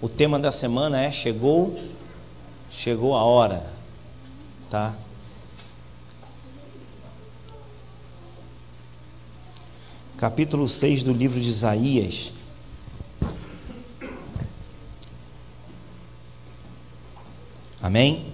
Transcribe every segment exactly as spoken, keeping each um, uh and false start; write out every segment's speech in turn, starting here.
O tema da semana é chegou, chegou a hora, tá? Capítulo seis do livro de Isaías. Amém?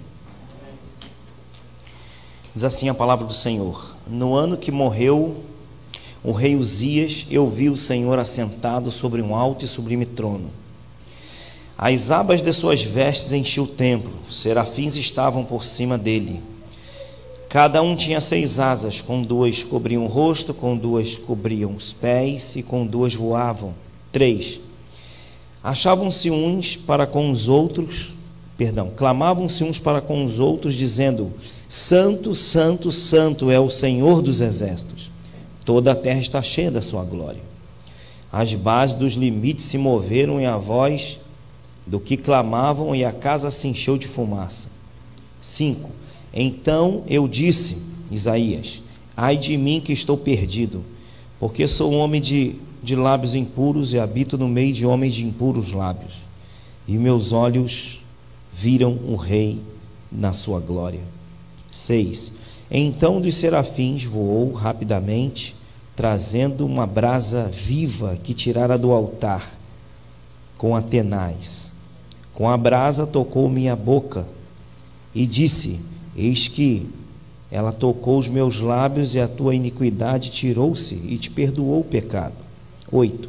Diz assim a palavra do Senhor: no ano que morreu o rei Uzias, eu vi o Senhor assentado sobre um alto e sublime trono. As abas de suas vestes enchiam o templo, serafins estavam por cima dele. Cada um tinha seis asas, com duas cobriam o rosto, com duas cobriam os pés e com duas voavam. Três. Achavam-se uns para com os outros, perdão, clamavam-se uns para com os outros, dizendo: Santo, Santo, Santo é o Senhor dos exércitos. Toda a terra está cheia da sua glória. As bases dos limites se moveram e a voz do que clamavam, e a casa se encheu de fumaça. Cinco. Então eu disse, Isaías: ai de mim que estou perdido, porque sou um homem de, de lábios impuros e habito no meio de homens de impuros lábios, e meus olhos viram o Rei na sua glória. Seis. Então dos serafins voou rapidamente, trazendo uma brasa viva que tirara do altar com a tenaz. Com a brasa tocou minha boca e disse: eis que ela tocou os meus lábios, e a tua iniquidade tirou-se e te perdoou o pecado. Oito.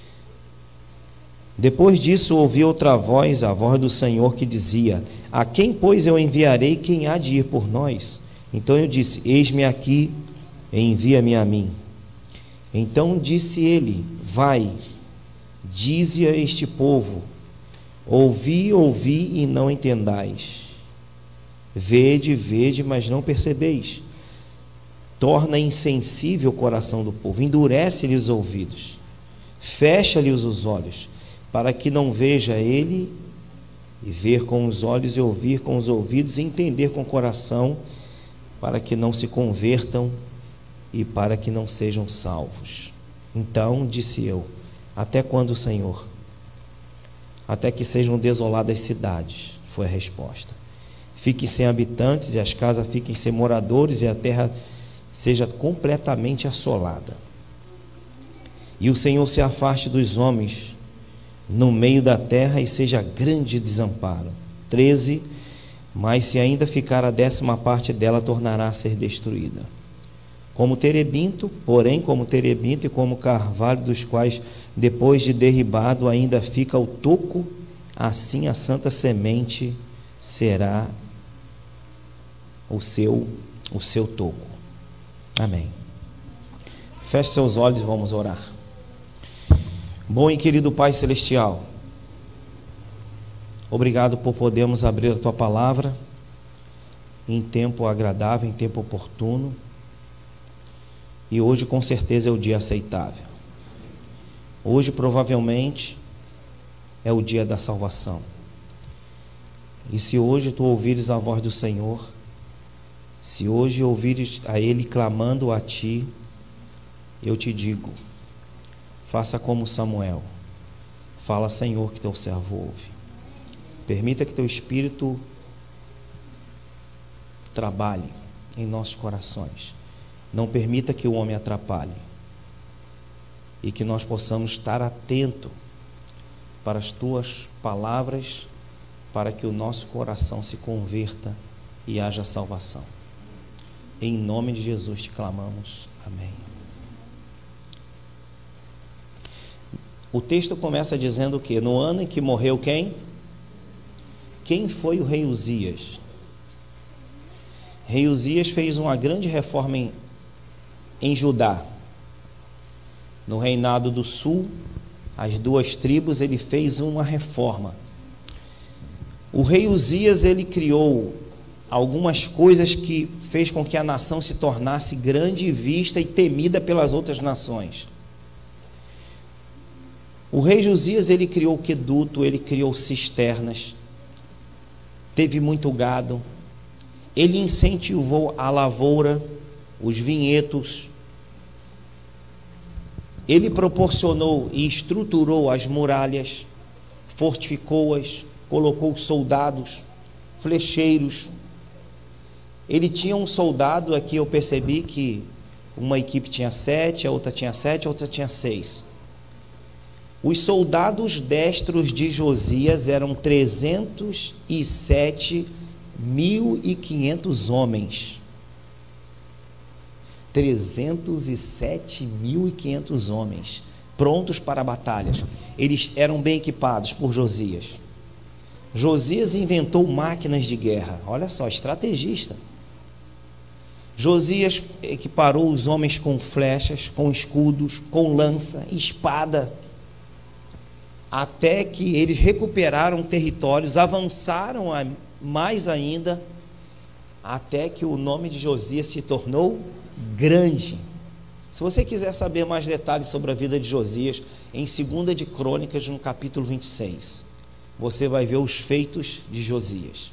Depois disso ouvi outra voz, a voz do Senhor, que dizia: a quem, pois, eu enviarei? Quem há de ir por nós? Então eu disse: eis-me aqui, envia-me a mim. Então disse ele: vai, dize a este povo: ouvi, ouvi e não entendais. Vede, vede, mas não percebeis. Torna insensível o coração do povo, endurece-lhe os ouvidos, fecha-lhes os olhos, para que não veja ele, e ver com os olhos, e ouvir com os ouvidos, e entender com o coração, para que não se convertam e para que não sejam salvos. Então disse eu: até quando, Senhor? Até que sejam desoladas as cidades, foi a resposta. Fiquem sem habitantes, e as casas fiquem sem moradores, e a terra seja completamente assolada. E o Senhor se afaste dos homens no meio da terra, e seja grande desamparo. Treze. Mas se ainda ficar a décima parte dela, tornará a ser destruída. Como terebinto, porém como terebinto e como carvalho, dos quais depois de derribado ainda fica o toco, assim a santa semente será o seu, o seu toco. Amém. Feche seus olhos e vamos orar. Bom e querido Pai Celestial, obrigado por podermos abrir a Tua Palavra em tempo agradável, em tempo oportuno, e hoje com certeza é o dia aceitável. Hoje provavelmente é o dia da salvação, e se hoje Tu ouvires a voz do Senhor, se hoje ouvires a Ele clamando a Ti, eu te digo: faça como Samuel, fala, Senhor, que Teu servo ouve. Permita que Teu Espírito trabalhe em nossos corações. Não permita que o homem atrapalhe. E que nós possamos estar atentos para as Tuas palavras, para que o nosso coração se converta e haja salvação. Em nome de Jesus te clamamos. Amém. O texto começa dizendo que no ano em que morreu quem? Quem foi o rei Uzias? Rei Uzias fez uma grande reforma em, em Judá. No reinado do sul, as duas tribos, ele fez uma reforma. O rei Uzias, ele criou algumas coisas que fez com que a nação se tornasse grande, vista e temida pelas outras nações. O rei Josias, ele criou o queduto, ele criou cisternas, teve muito gado, ele incentivou a lavoura, os vinhedos, ele proporcionou e estruturou as muralhas, fortificou-as, colocou soldados, flecheiros. Ele tinha um soldado, aqui eu percebi que uma equipe tinha sete, a outra tinha sete, a outra tinha seis. Os soldados destros de Josias eram trezentos e sete mil e quinhentos homens. trezentos e sete mil e quinhentos homens, prontos para batalhas. Eles eram bem equipados por Josias. Josias inventou máquinas de guerra. Olha só, estrategista. Josias equiparou os homens com flechas, com escudos, com lança, espada, até que eles recuperaram territórios, avançaram mais ainda, até que o nome de Josias se tornou grande. Se você quiser saber mais detalhes sobre a vida de Josias, em segunda de Crônicas, no capítulo vinte e seis, você vai ver os feitos de Josias.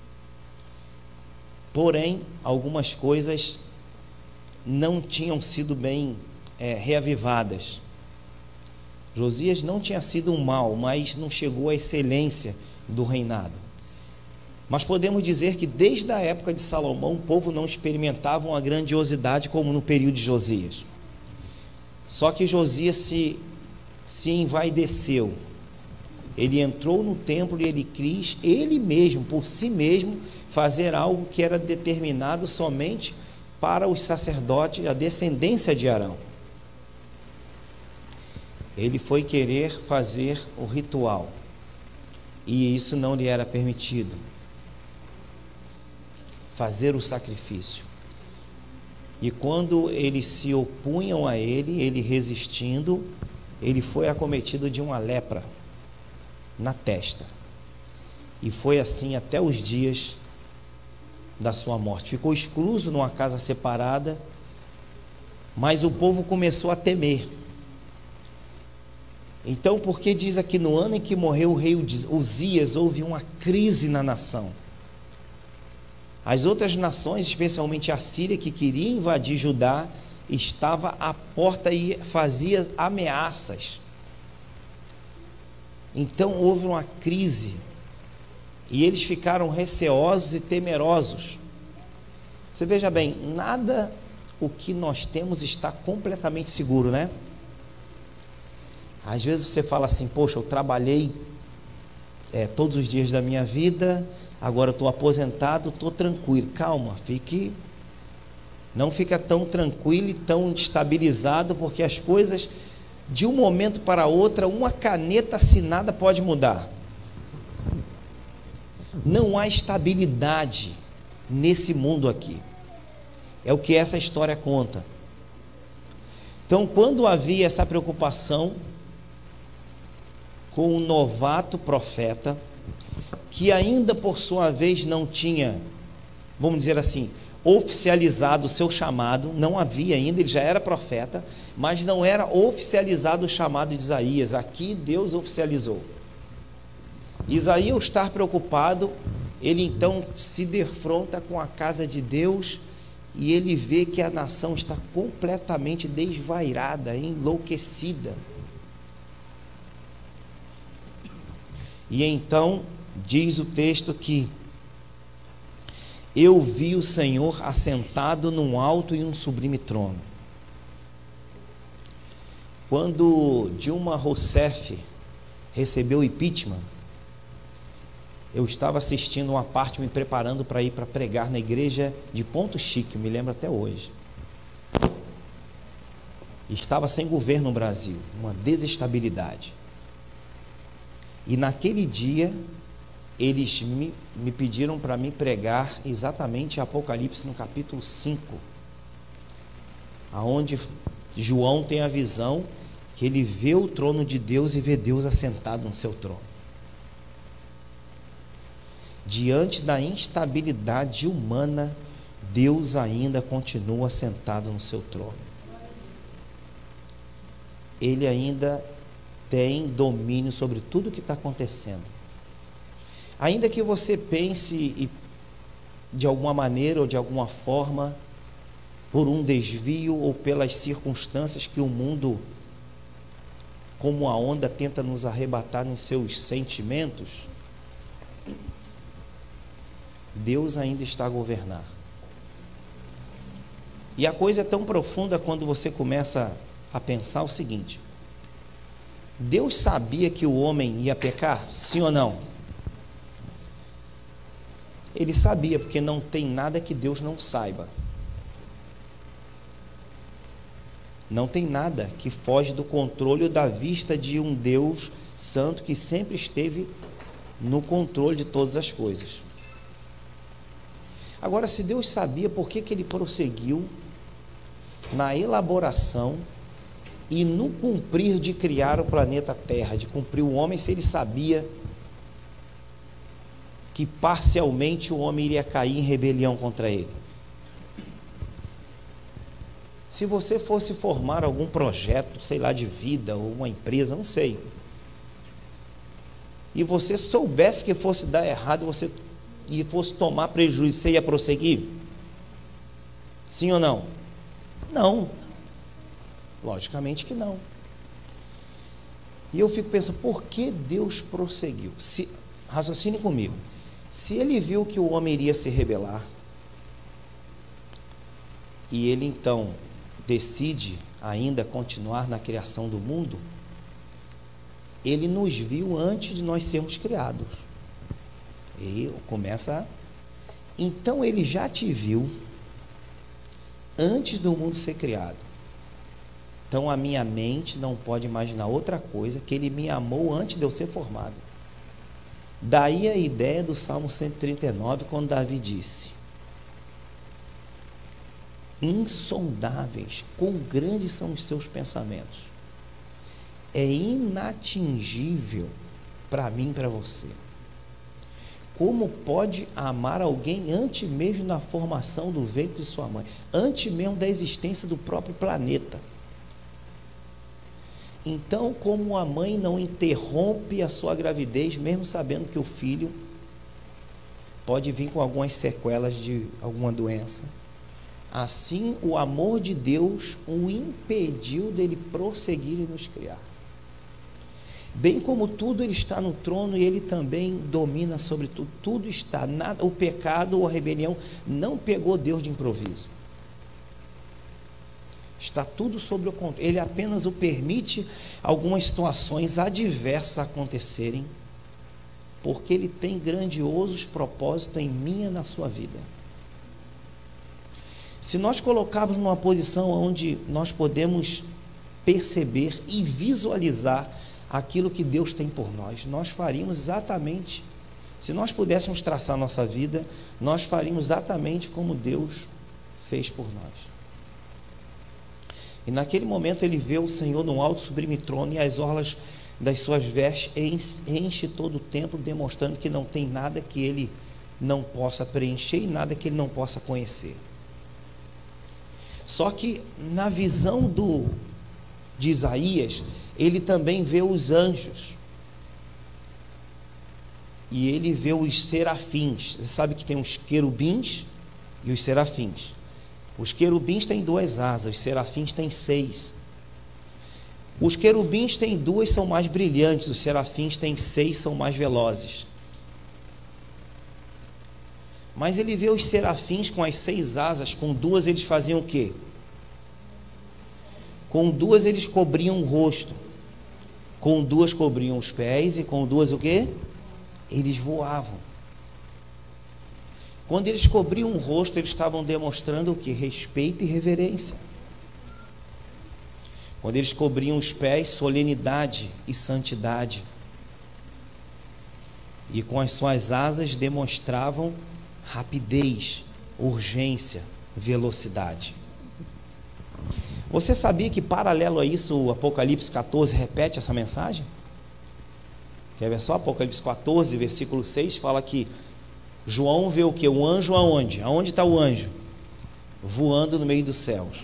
Porém, algumas coisas não tinham sido bem é, reavivadas. Josias não tinha sido um mal, mas não chegou à excelência do reinado. Mas podemos dizer que desde a época de Salomão, o povo não experimentava uma grandiosidade como no período de Josias. Só que Josias se, se envaideceu. Ele entrou no templo e ele quis, ele mesmo, por si mesmo, fazer algo que era determinado somente para os sacerdotes, a descendência de Arão. Ele foi querer fazer o ritual, e isso não lhe era permitido. Fazer o sacrifício. E quando eles se opunham a ele, ele resistindo, ele foi acometido de uma lepra na testa. E foi assim até os dias da sua morte. Ficou excluso numa casa separada, mas o povo começou a temer. Então, porque diz aqui, no ano em que morreu o rei Uzias, houve uma crise na nação. As outras nações, especialmente a Síria, que queria invadir Judá, estava à porta e fazia ameaças. Então houve uma crise, e eles ficaram receosos e temerosos. Você veja bem, nada o que nós temos está completamente seguro, né? Às vezes você fala assim, poxa, eu trabalhei é, todos os dias da minha vida, agora eu estou aposentado, estou tranquilo. Calma, fique, não fica tão tranquilo e tão estabilizado, porque as coisas, de um momento para outro, uma caneta assinada pode mudar. Não há estabilidade nesse mundo aqui. É o que essa história conta. Então, quando havia essa preocupação com um novato profeta, que ainda por sua vez não tinha, vamos dizer assim, oficializado o seu chamado, não havia ainda, ele já era profeta, mas não era oficializado o chamado de Isaías. Aqui Deus oficializou. Isaías, estar preocupado, ele então se defronta com a casa de Deus, e ele vê que a nação está completamente desvairada, enlouquecida. E então diz o texto que eu vi o Senhor assentado num alto e um sublime trono. Quando Dilma Rousseff recebeu o impeachment, eu estava assistindo uma parte, me preparando para ir para pregar na igreja de Ponto Chique, me lembro até hoje. Estava sem governo no Brasil, uma desestabilidade. E naquele dia, eles me, me pediram para mim pregar exatamente Apocalipse no capítulo cinco, aonde João tem a visão que ele vê o trono de Deus e vê Deus assentado no seu trono. Diante da instabilidade humana, Deus ainda continua sentado no seu trono. Ele ainda tem domínio sobre tudo o que está acontecendo. Ainda que você pense e, de alguma maneira ou de alguma forma, por um desvio ou pelas circunstâncias que o mundo como a onda tenta nos arrebatar nos seus sentimentos, Deus ainda está a governar. E a coisa é tão profunda quando você começa a pensar o seguinte: Deus sabia que o homem ia pecar? Sim ou não? Ele sabia, porque não tem nada que Deus não saiba. Não tem nada que foge do controle ou da vista de um Deus santo que sempre esteve no controle de todas as coisas. Agora, se Deus sabia, por que que ele prosseguiu na elaboração e no cumprir de criar o planeta Terra, de cumprir o homem, se ele sabia que parcialmente o homem iria cair em rebelião contra ele? Se você fosse formar algum projeto, sei lá, de vida, ou uma empresa, não sei, e você soubesse que fosse dar errado, você e fosse tomar prejuízo, você ia prosseguir? Sim ou não? Não. Logicamente que não. E eu fico pensando, por que Deus prosseguiu? Se, raciocine comigo. Se ele viu que o homem iria se rebelar, e ele então decide ainda continuar na criação do mundo, ele nos viu antes de nós sermos criados. E começa a... Então ele já te viu antes do mundo ser criado. Então a minha mente não pode imaginar outra coisa, que ele me amou antes de eu ser formado. Daí a ideia do Salmo cento e trinta e nove, quando Davi disse: insondáveis, quão grandes são os seus pensamentos. É inatingível para mim e para você. Como pode amar alguém antes mesmo da formação do ventre de sua mãe, antes mesmo da existência do próprio planeta? Então, como a mãe não interrompe a sua gravidez, mesmo sabendo que o filho pode vir com algumas sequelas de alguma doença, assim o amor de Deus o impediu dele prosseguir e nos criar. Bem como tudo, ele está no trono e ele também domina sobre tudo. Tudo está, nada, o pecado ou a rebelião não pegou Deus de improviso. Está tudo sob o controle. Ele apenas o permite algumas situações adversas acontecerem, porque ele tem grandiosos propósitos em minha e na sua vida. Se nós colocarmos numa posição onde nós podemos perceber e visualizar aquilo que Deus tem por nós, nós faríamos exatamente, se nós pudéssemos traçar nossa vida, nós faríamos exatamente como Deus fez por nós. E naquele momento ele vê o Senhor num alto sublime trono, e as orlas das suas vestes enche, enche todo o templo, demonstrando que não tem nada que ele não possa preencher e nada que ele não possa conhecer. Só que na visão do, de Isaías, ele também vê os anjos, e ele vê os serafins. Você sabe que tem os querubins e os serafins. Os querubins têm duas asas, os serafins têm seis. Os querubins têm duas, são mais brilhantes, os serafins têm seis, são mais velozes. Mas ele vê os serafins com as seis asas, com duas eles faziam o quê? Com duas eles cobriam o rosto, com duas cobriam os pés, e com duas o quê? Eles voavam. Quando eles cobriam o rosto, eles estavam demonstrando o quê? Respeito e reverência. Quando eles cobriam os pés, solenidade e santidade. E com as suas asas demonstravam rapidez, urgência, velocidade. Você sabia que, paralelo a isso, o Apocalipse catorze repete essa mensagem? Quer ver só? Apocalipse catorze, versículo seis, fala que João vê o que? O anjo aonde? Aonde está o anjo? Voando no meio dos céus.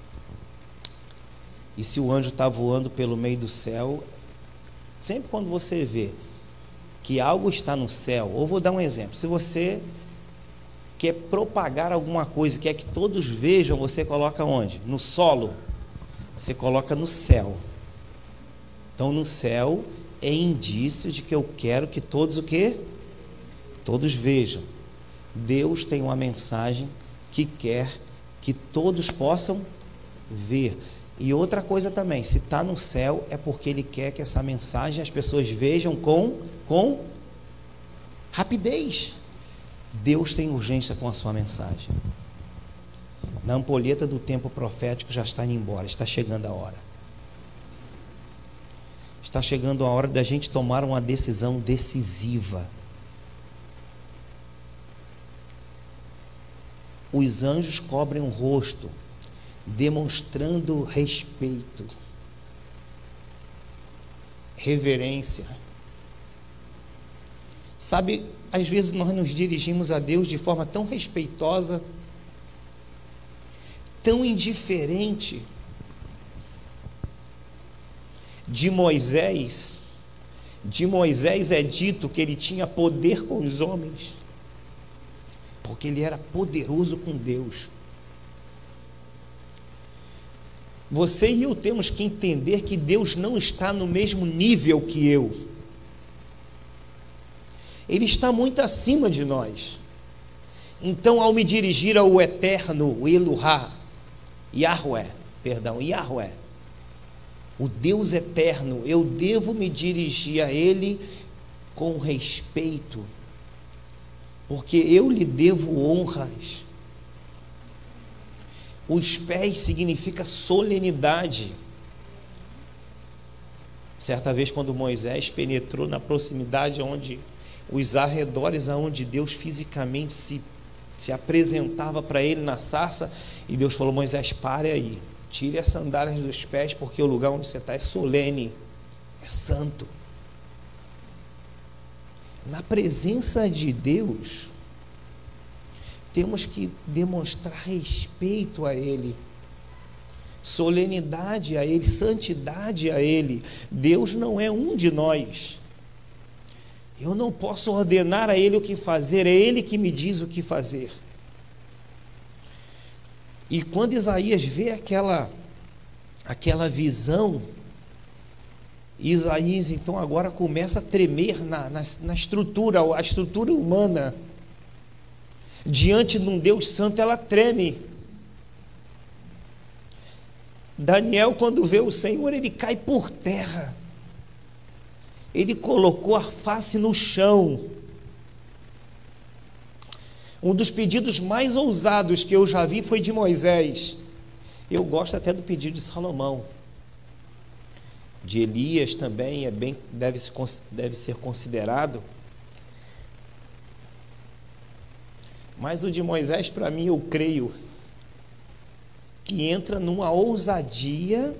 E se o anjo está voando pelo meio do céu, sempre quando você vê que algo está no céu, ou vou dar um exemplo, se você quer propagar alguma coisa, quer que todos vejam, você coloca onde? No solo. Você coloca no céu. Então no céu é indício de que eu quero que todos o quê? Todos vejam. Deus tem uma mensagem que quer que todos possam ver. E outra coisa também, se está no céu é porque Ele quer que essa mensagem as pessoas vejam com, com rapidez. Deus tem urgência com a sua mensagem. Na ampolheta do tempo profético já está indo embora, está chegando a hora. Está chegando a hora da gente tomar uma decisão decisiva. Os anjos cobrem o rosto, demonstrando respeito, reverência. Sabe, às vezes nós nos dirigimos a Deus de forma tão respeitosa, tão indiferente. De Moisés, de Moisés é dito que ele tinha poder com os homens, porque ele era poderoso com Deus. Você e eu temos que entender que Deus não está no mesmo nível que eu. Ele está muito acima de nós. Então, ao me dirigir ao eterno, o Elohá, Yahweh, perdão, Yahweh, o Deus eterno, eu devo me dirigir a Ele com respeito, porque eu lhe devo honras. Os pés significa solenidade. Certa vez, quando Moisés penetrou na proximidade onde os arredores aonde Deus fisicamente se, se apresentava para ele na sarça, e Deus falou: Moisés, pare aí, tire as sandálias dos pés, porque o lugar onde você está é solene, é santo. Na presença de Deus, temos que demonstrar respeito a Ele, solenidade a Ele, santidade a Ele. Deus não é um de nós. Eu não posso ordenar a Ele o que fazer, é Ele que me diz o que fazer. E quando Isaías vê aquela, aquela visão, Isaías então agora começa a tremer na, na, na estrutura, a estrutura humana. Diante de um Deus santo, ela treme. Daniel, quando vê o Senhor, ele cai por terra. Ele colocou a face no chão. Um dos pedidos mais ousados que eu já vi foi de Moisés. Eu gosto até do pedido de Salomão. De Elias também é bem, deve, se, deve ser considerado. Mas o de Moisés, para mim, eu creio que entra numa ousadia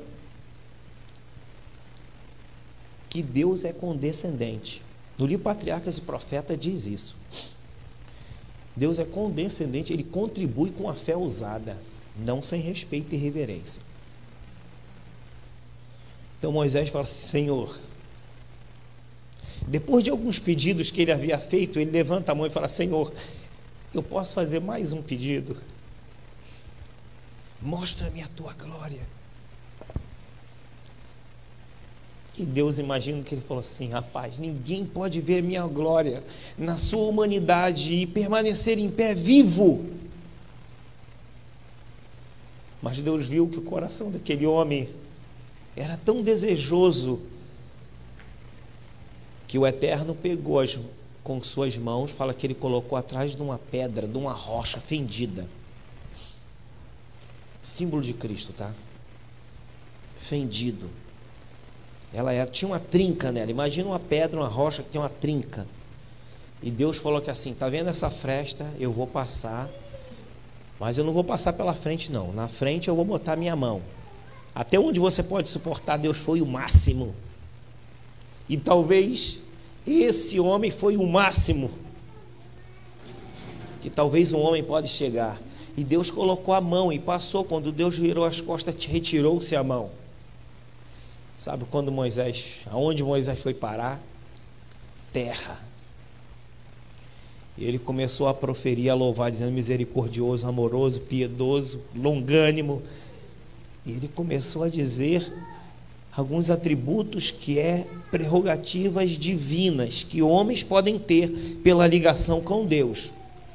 que Deus é condescendente. No livro Patriarcas e Profetas diz isso. Deus é condescendente, Ele contribui com a fé ousada, não sem respeito e reverência. Então Moisés fala assim: Senhor, depois de alguns pedidos que ele havia feito, ele levanta a mão e fala: Senhor, eu posso fazer mais um pedido? Mostra-me a tua glória. E Deus, imagina que ele falou assim: rapaz, ninguém pode ver a minha glória na sua humanidade e permanecer em pé vivo. Mas Deus viu que o coração daquele homem era tão desejoso que o Eterno pegou as com suas mãos, fala que ele colocou atrás de uma pedra, de uma rocha fendida, símbolo de Cristo, tá? Fendido. Ela era, tinha uma trinca nela. Imagina uma pedra, uma rocha que tem uma trinca. E Deus falou que assim: tá vendo essa fresta? Eu vou passar, mas eu não vou passar pela frente não. Na frente eu vou botar minha mão. Até onde você pode suportar, Deus foi o máximo. E talvez esse homem foi o máximo que talvez um homem pode chegar. E Deus colocou a mão e passou. Quando Deus virou as costas, retirou-se a mão. Sabe quando Moisés, aonde Moisés foi parar? Terra. E ele começou a proferir, a louvar, dizendo: misericordioso, amoroso, piedoso, longânimo. E ele começou a dizer alguns atributos que é prerrogativas divinas, que homens podem ter pela ligação com Deus.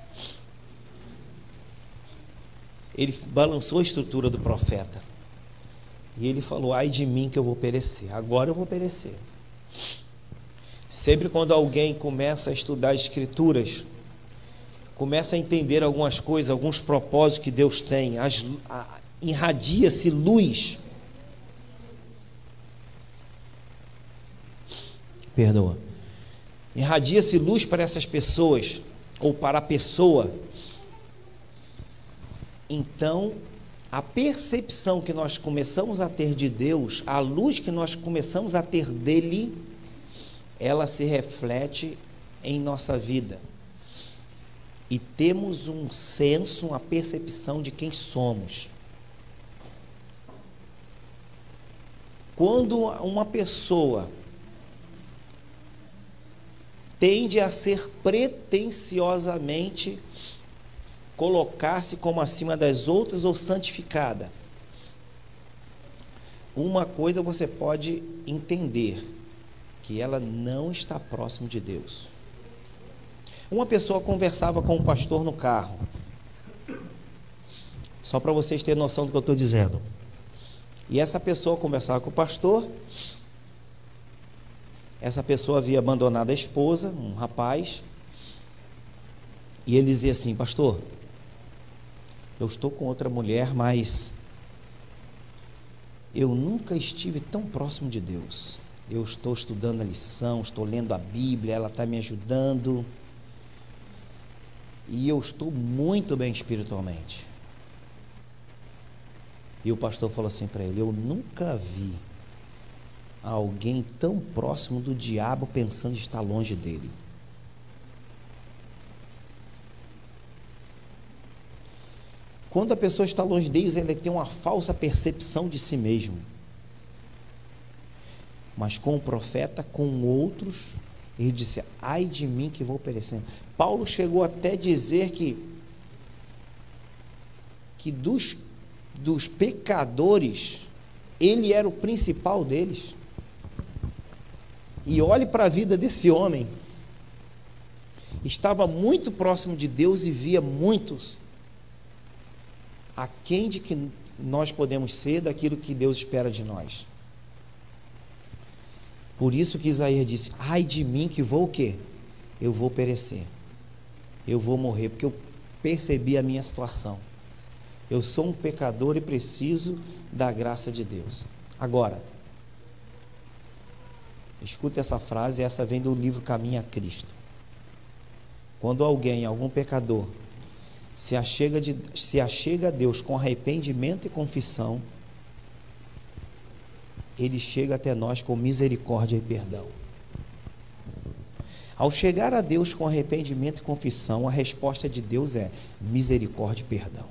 Ele balançou a estrutura do profeta. E ele falou: ai de mim que eu vou perecer. Agora eu vou perecer. Sempre quando alguém começa a estudar as Escrituras, começa a entender algumas coisas, alguns propósitos que Deus tem, as, a, irradia-se luz. Perdoa. Irradia-se luz para essas pessoas, ou para a pessoa. Então, a percepção que nós começamos a ter de Deus, a luz que nós começamos a ter dele, ela se reflete em nossa vida. E temos um senso, uma percepção de quem somos. Quando uma pessoa tende a ser pretensiosamente colocar-se como acima das outras ou santificada, uma coisa você pode entender, que ela não está próximo de Deus. Uma pessoa conversava com um pastor no carro, só para vocês terem noção do que eu estou dizendo, e essa pessoa conversava com o pastor. Essa pessoa havia abandonado a esposa, um rapaz, e ele dizia assim: pastor, eu estou com outra mulher, mas eu nunca estive tão próximo de Deus. Eu estou estudando a lição, estou lendo a Bíblia, ela está me ajudando, e eu estou muito bem espiritualmente. E o pastor falou assim para ele: eu nunca vi alguém tão próximo do diabo pensando em estar longe dele. Quando a pessoa está longe deles, ela tem uma falsa percepção de si mesmo. Mas com o profeta, com outros, ele disse: ai de mim que vou perecendo. Paulo chegou até a dizer que, que dos, dos pecadores, ele era o principal deles. E olhe para a vida desse homem. Estava muito próximo de Deus e via muitos aquém de que nós podemos ser daquilo que Deus espera de nós. Por isso que Isaías disse: ai de mim que vou o quê? Eu vou perecer. Eu vou morrer, porque eu percebi a minha situação. Eu sou um pecador e preciso da graça de Deus. Agora, escuta essa frase, essa vem do livro Caminho a Cristo. Quando alguém, algum pecador, se achega, de, se achega a Deus com arrependimento e confissão, ele chega até nós com misericórdia e perdão. Ao chegar a Deus com arrependimento e confissão, a resposta de Deus é misericórdia e perdão.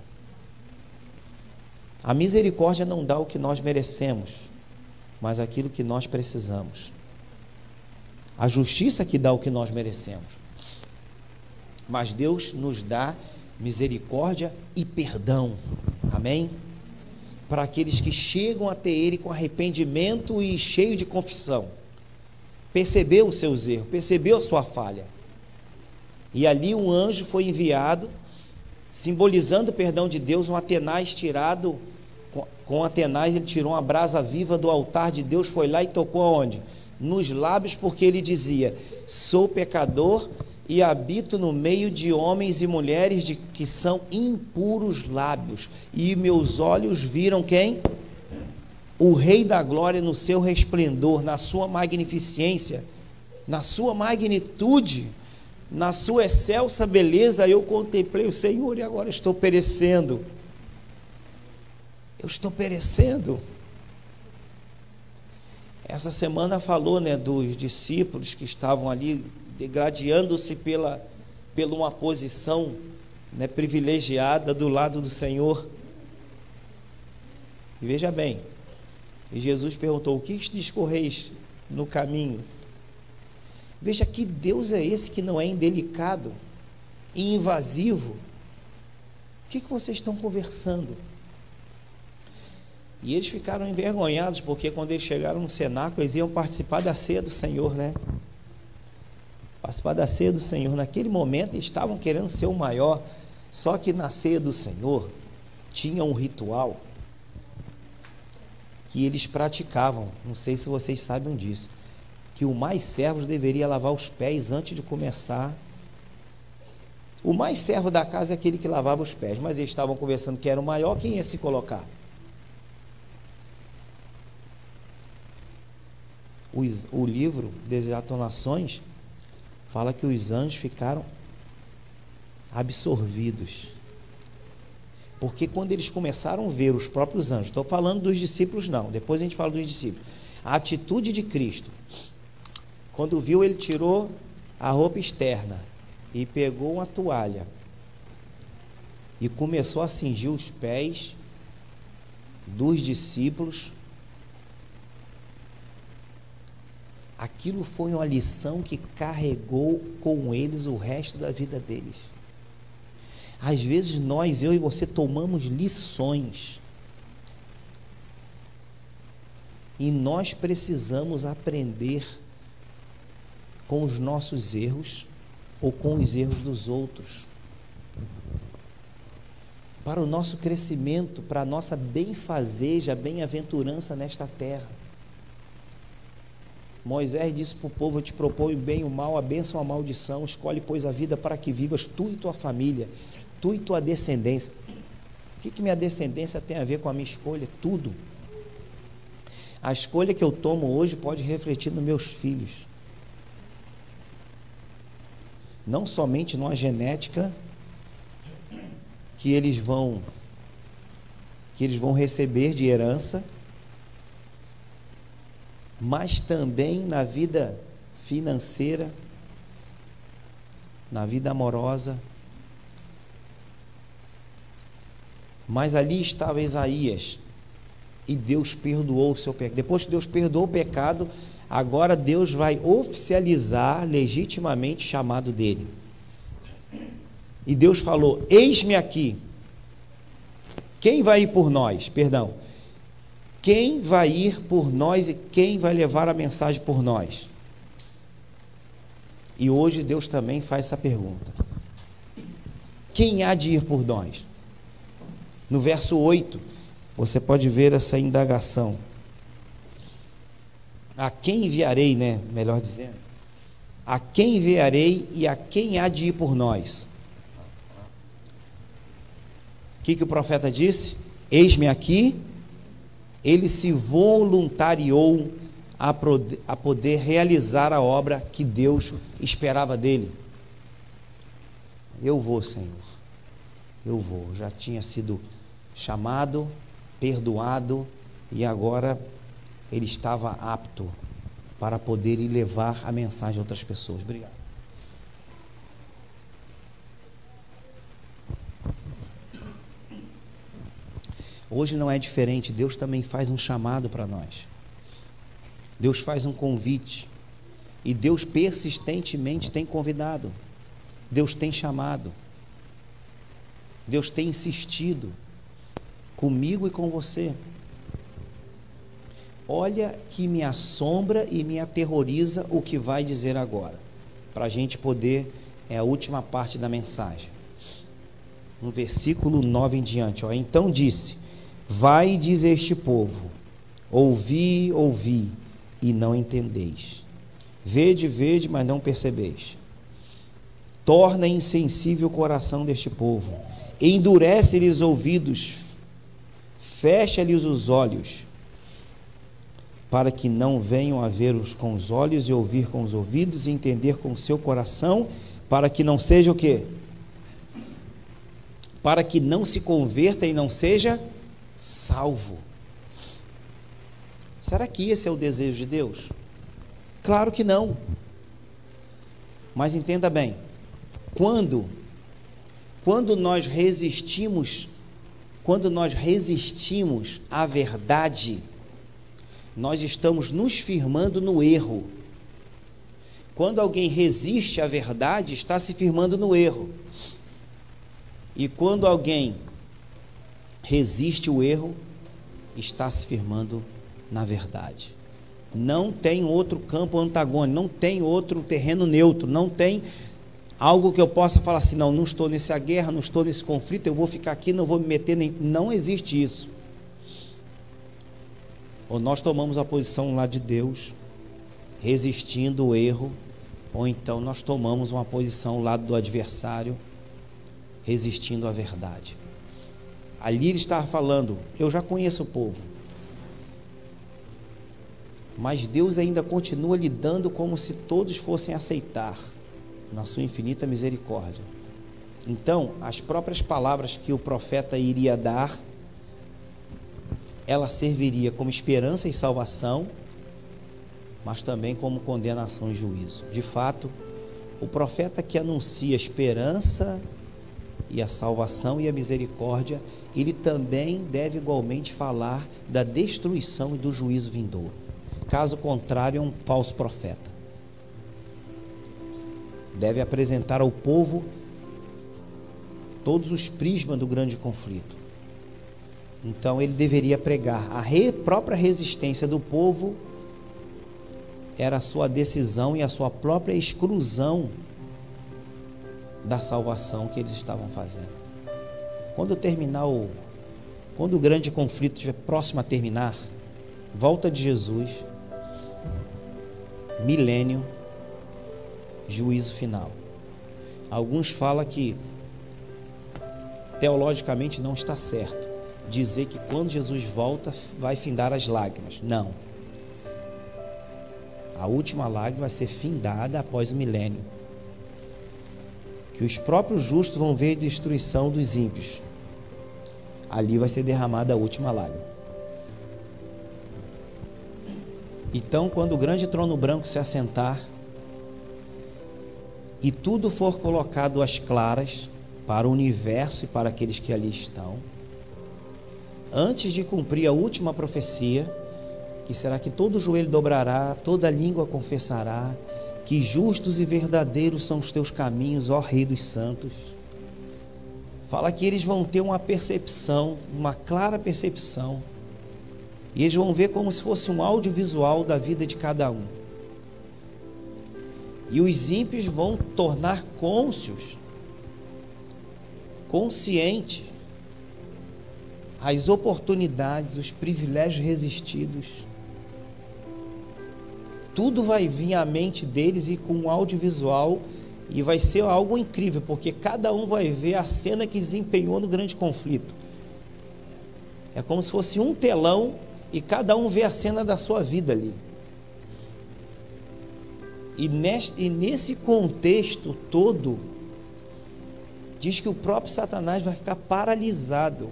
A misericórdia não dá o que nós merecemos, mas aquilo que nós precisamos. A justiça que dá o que nós merecemos. Mas Deus nos dá misericórdia e perdão. Amém? Para aqueles que chegam até Ele com arrependimento e cheio de confissão. Percebeu os seus erros, percebeu a sua falha. E ali um anjo foi enviado, simbolizando o perdão de Deus, um Atenaz tirado, com, com Atenaz ele tirou uma brasa viva do altar de Deus, foi lá e tocou aonde? Nos lábios, porque ele dizia: sou pecador e habito no meio de homens e mulheres de, que são impuros lábios, e meus olhos viram quem? O Rei da Glória no seu resplendor, na sua magnificência, na sua magnitude, na sua excelsa beleza. Eu contemplei o Senhor e agora estou perecendo. Eu estou perecendo. Essa semana falou, né, dos discípulos que estavam ali degradando-se pela, pela uma posição, né, privilegiada do lado do Senhor. E veja bem, e Jesus perguntou: o que discorreis no caminho? Veja que Deus é esse que não é indelicado e invasivo. O que, que vocês estão conversando? E eles ficaram envergonhados, porque quando eles chegaram no cenáculo, eles iam participar da ceia do Senhor, né? Participar da ceia do Senhor. Naquele momento, eles estavam querendo ser o maior. Só que na ceia do Senhor, tinha um ritual que eles praticavam. Não sei se vocês sabem disso. Que o mais servos deveria lavar os pés antes de começar. O mais servo da casa é aquele que lavava os pés. Mas eles estavam conversando que era o maior, quem ia se colocar? Os, o livro Desatonações fala que os anjos ficaram absorvidos, porque quando eles começaram a ver os próprios anjos, estou falando dos discípulos não, depois a gente fala dos discípulos, a atitude de Cristo, quando viu, ele tirou a roupa externa e pegou uma toalha e começou a cingir os pés dos discípulos. Aquilo foi uma lição que carregou com eles o resto da vida deles. Às vezes nós, eu e você, tomamos lições e nós precisamos aprender com os nossos erros ou com os erros dos outros, para o nosso crescimento, para a nossa benfazeja, bem-aventurança nesta terra. Moisés disse para o povo: eu te proponho o bem e o mal, a bênção ou a maldição, escolhe, pois, a vida para que vivas tu e tua família, tu e tua descendência. O que, que minha descendência tem a ver com a minha escolha? Tudo. A escolha que eu tomo hoje pode refletir nos meus filhos, não somente numa genética que eles vão que eles vão receber de herança, mas também na vida financeira, na vida amorosa. Mas ali estava Isaías, e Deus perdoou o seu pecado. Depois que Deus perdoou o pecado, agora Deus vai oficializar legitimamente o chamado dele. E Deus falou: eis-me aqui. Quem vai ir por nós? Perdão. Quem vai ir por nós e quem vai levar a mensagem por nós? E hoje Deus também faz essa pergunta: quem há de ir por nós? No verso oito, você pode ver essa indagação. A quem enviarei, né? Melhor dizendo, a quem enviarei e a quem há de ir por nós? O que, que o profeta disse? Eis-me aqui. Ele se voluntariou a poder, a poder realizar a obra que Deus esperava dele. Eu vou, Senhor, eu vou. Já tinha sido chamado, perdoado, e agora ele estava apto para poder ir levar a mensagem a outras pessoas. Obrigado. Hoje não é diferente. Deus também faz um chamado para nós. Deus faz um convite. E Deus persistentemente tem convidado. Deus tem chamado. Deus tem insistido comigo e com você. Olha que me assombra e me aterroriza o que vai dizer agora, para a gente poder, é a última parte da mensagem, no versículo nove em diante, ó. Então disse: vai e diz a este povo: ouvi, ouvi, e não entendeis. Vede, vede, mas não percebeis. Torna insensível o coração deste povo, endurece-lhes os ouvidos, fecha-lhes os olhos, para que não venham a ver com os olhos e ouvir com os ouvidos e entender com o seu coração, para que não seja o quê? Para que não se converta e não seja salvo. Será que esse é o desejo de Deus? Claro que não. Mas entenda bem, quando quando nós resistimos, quando nós resistimos à verdade, nós estamos nos firmando no erro. Quando alguém resiste à verdade, está se firmando no erro. E quando alguém resiste o erro, está se firmando na verdade. Não tem outro campo antagônico, não tem outro terreno neutro, não tem algo que eu possa falar assim, não, não estou nessa guerra, não estou nesse conflito, eu vou ficar aqui, não vou me meter, nem... não existe isso. Ou nós tomamos a posição lá de Deus, resistindo o erro, ou então nós tomamos uma posição lá do adversário, resistindo à verdade. Ali ele estava falando, eu já conheço o povo, mas Deus ainda continua lidando como se todos fossem aceitar, na sua infinita misericórdia. Então, as próprias palavras que o profeta iria dar, ela serviria como esperança e salvação, mas também como condenação e juízo. De fato, o profeta que anuncia a esperança e a salvação e a misericórdia, ele também deve igualmente falar da destruição e do juízo vindouro. Caso contrário, é um falso profeta. Deve apresentar ao povo todos os prismas do grande conflito. Então ele deveria pregar a re, própria resistência do povo, era a sua decisão e a sua própria exclusão da salvação que eles estavam fazendo. Quando terminar o, quando o grande conflito estiver próximo a terminar, volta de Jesus, milênio, juízo final. Alguns falam que teologicamente não está certo dizer que quando Jesus volta vai findar as lágrimas. Não. A última lágrima vai ser findada após o milênio, que os próprios justos vão ver a destruição dos ímpios. Ali vai ser derramada a última lágrima. Então, quando o grande trono branco se assentar e tudo for colocado às claras para o universo e para aqueles que ali estão, antes de cumprir a última profecia, que será que todo joelho dobrará, toda língua confessará, que justos e verdadeiros são os teus caminhos, ó Rei dos Santos. Fala que eles vão ter uma percepção, uma clara percepção, e eles vão ver como se fosse um audiovisual da vida de cada um. E os ímpios vão tornar cônscios, consciente, as oportunidades, os privilégios resistidos. Tudo vai vir à mente deles e com um audiovisual, e vai ser algo incrível, porque cada um vai ver a cena que desempenhou no grande conflito. É como se fosse um telão e cada um vê a cena da sua vida ali. E neste, e nesse contexto todo, diz que o próprio Satanás vai ficar paralisado.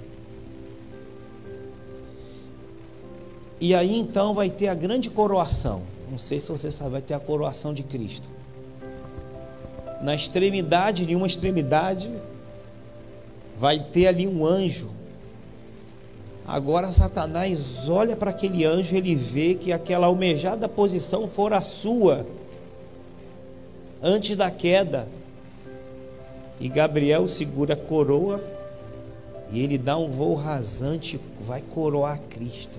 E aí então vai ter a grande coroação. Não sei se você sabe, vai ter a coroação de Cristo. Na extremidade, em uma extremidade, vai ter ali um anjo. Agora Satanás olha para aquele anjo, ele vê que aquela almejada posição fora a sua, antes da queda. E Gabriel segura a coroa, e ele dá um voo rasante, vai coroar Cristo.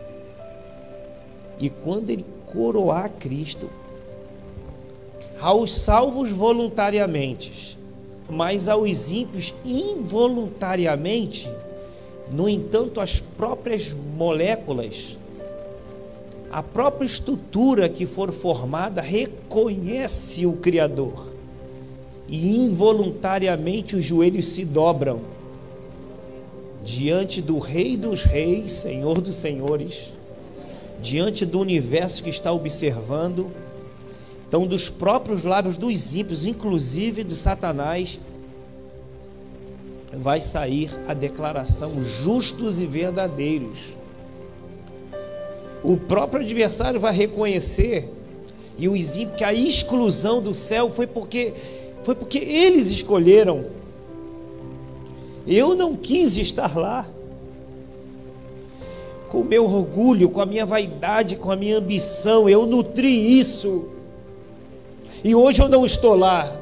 E quando ele coroar Cristo, aos salvos voluntariamente, mas aos ímpios involuntariamente, no entanto, as próprias moléculas, a própria estrutura que for formada reconhece o Criador, e involuntariamente os joelhos se dobram diante do Rei dos Reis, Senhor dos Senhores, diante do universo que está observando. Então, dos próprios lábios dos ímpios, inclusive de Satanás, vai sair a declaração: justos e verdadeiros. O próprio adversário vai reconhecer, e os ímpios, que a exclusão do céu foi porque, foi porque eles escolheram. Eu não quis estar lá. Com o meu orgulho, com a minha vaidade, com a minha ambição, eu nutri isso, e hoje eu não estou lá.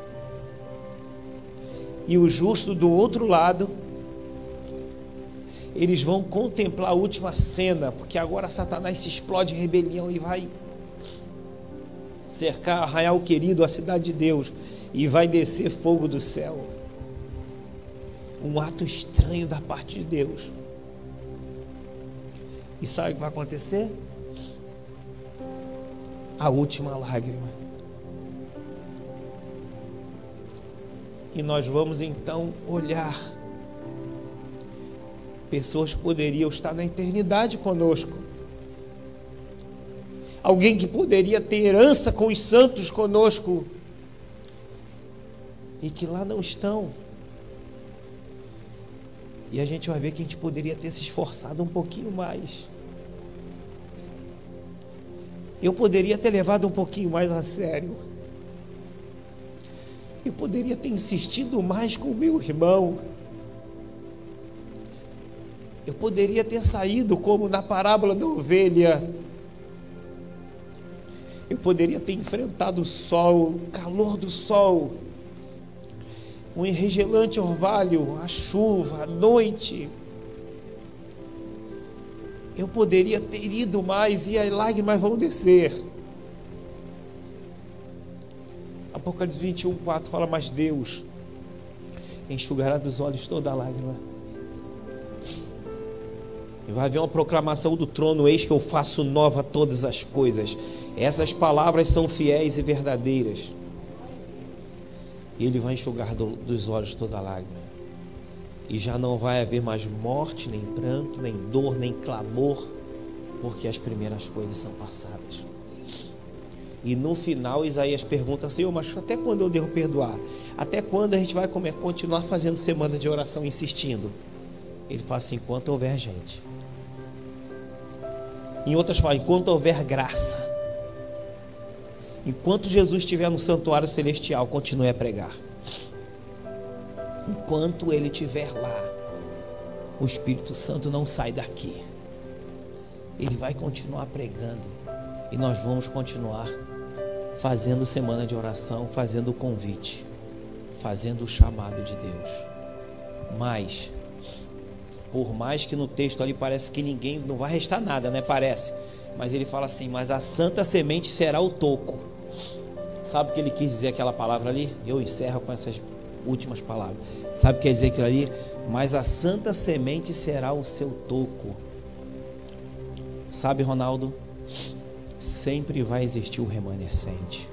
E o justo do outro lado, eles vão contemplar a última cena, porque agora Satanás se explode em rebelião e vai cercar Arraial Querido, a cidade de Deus, e vai descer fogo do céu. Um ato estranho da parte de Deus. E sabe o que vai acontecer? A última lágrima. E nós vamos então olhar pessoas que poderiam estar na eternidade conosco, alguém que poderia ter herança com os santos conosco, e que lá não estão. E a gente vai ver que a gente poderia ter se esforçado um pouquinho mais. Eu poderia ter levado um pouquinho mais a sério. Eu poderia ter insistido mais com o meu irmão. Eu poderia ter saído como na parábola da ovelha. Eu poderia ter enfrentado o sol, o calor do sol, um enregelante orvalho, a chuva, a noite. Eu poderia ter ido mais e as lágrimas vão descer. Apocalipse vinte e um, quatro fala: mas Deus enxugará dos olhos toda a lágrima. E vai haver uma proclamação do trono: eis que eu faço nova todas as coisas. Essas palavras são fiéis e verdadeiras. E Ele vai enxugar do, dos olhos toda a lágrima. E já não vai haver mais morte, nem pranto, nem dor, nem clamor, porque as primeiras coisas são passadas. E no final Isaías pergunta: Senhor, mas até quando eu devo perdoar? Até quando a gente vai comer, continuar fazendo semana de oração, insistindo? Ele fala assim: enquanto houver gente. Em outras palavras, enquanto houver graça. Enquanto Jesus estiver no santuário celestial, continue a pregar. Enquanto Ele estiver lá, o Espírito Santo não sai daqui. Ele vai continuar pregando. E nós vamos continuar fazendo semana de oração, fazendo o convite, fazendo o chamado de Deus. Mas, por mais que no texto ali parece que ninguém, não vai restar nada, né? Parece. Mas ele fala assim: mas a santa semente será o toco. Sabe o que ele quis dizer aquela palavra ali? Eu encerro com essas últimas palavras. Sabe o que quer dizer aquilo ali? Mas a santa semente será o seu toco. Sabe, Ronaldo? Sempre vai existir o remanescente.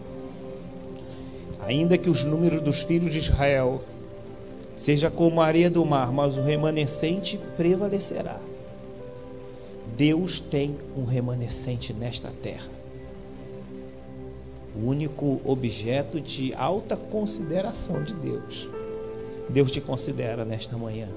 Ainda que os números dos filhos de Israel seja como a areia do mar, mas o remanescente prevalecerá. Deus tem um remanescente nesta terra. O único objeto de alta consideração de Deus. Deus te considera nesta manhã.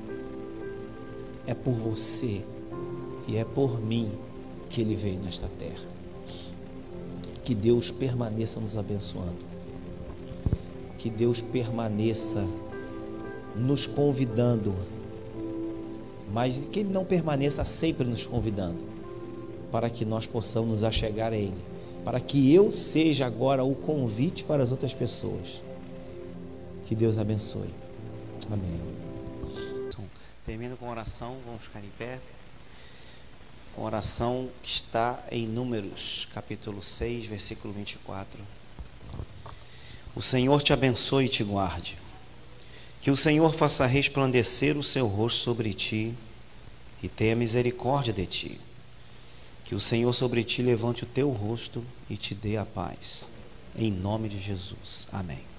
É por você e é por mim que Ele veio nesta terra. Que Deus permaneça nos abençoando. Que Deus permaneça nos convidando, mas que Ele não permaneça sempre nos convidando, para que nós possamos nos achegar a Ele, para que eu seja agora o convite para as outras pessoas. Que Deus abençoe. Amém. Termino com oração, vamos ficar em pé. Com oração que está em Números, capítulo seis, versículo vinte e quatro. O Senhor te abençoe e te guarde. Que o Senhor faça resplandecer o seu rosto sobre ti e tenha misericórdia de ti. Que o Senhor sobre ti levante o teu rosto e te dê a paz. Em nome de Jesus. Amém.